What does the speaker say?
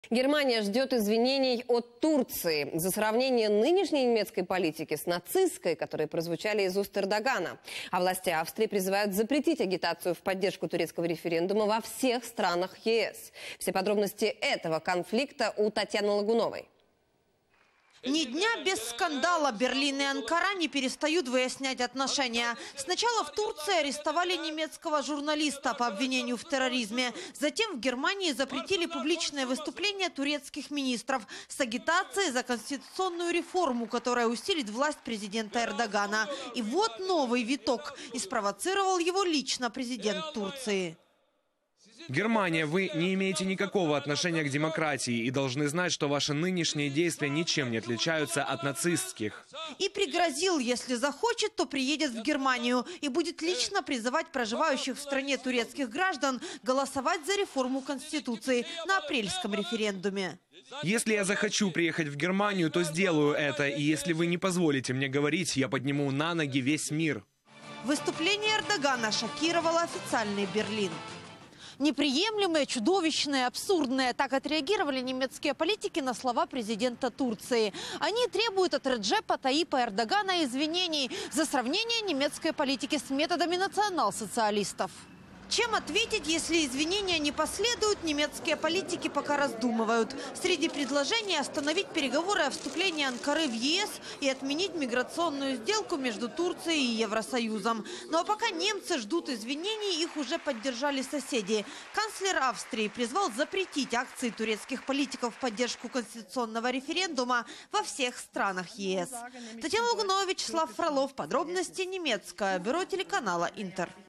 Германия ждет извинений от Турции за сравнение нынешней немецкой политики с нацистской, которые прозвучали из уст Эрдогана. А власти Австрии призывают запретить агитацию в поддержку турецкого референдума во всех странах ЕС. Все подробности этого конфликта у Татьяны Лагуновой. Ни дня без скандала Берлин и Анкара не перестают выяснять отношения. Сначала в Турции арестовали немецкого журналиста по обвинению в терроризме. Затем в Германии запретили публичное выступление турецких министров с агитацией за конституционную реформу, которая усилит власть президента Эрдогана. И вот новый виток. И спровоцировал его лично президент Турции. Германия, вы не имеете никакого отношения к демократии и должны знать, что ваши нынешние действия ничем не отличаются от нацистских. И пригрозил, если захочет, то приедет в Германию и будет лично призывать проживающих в стране турецких граждан голосовать за реформу Конституции на апрельском референдуме. Если я захочу приехать в Германию, то сделаю это. И если вы не позволите мне говорить, я подниму на ноги весь мир. Выступление Эрдогана шокировало официальный Берлин. Неприемлемое, чудовищное, абсурдное. Так отреагировали немецкие политики на слова президента Турции. Они требуют от Реджепа Таипа Эрдогана извинений за сравнение немецкой политики с методами национал-социалистов. Чем ответить, если извинения не последуют, немецкие политики пока раздумывают. Среди предложений остановить переговоры о вступлении Анкары в ЕС и отменить миграционную сделку между Турцией и Евросоюзом. Ну а пока немцы ждут извинений, их уже поддержали соседи. Канцлер Австрии призвал запретить акции турецких политиков в поддержку конституционного референдума во всех странах ЕС. Татьяна Лагунова, Вячеслав Фролов. Подробности немецкое бюро телеканала Интер.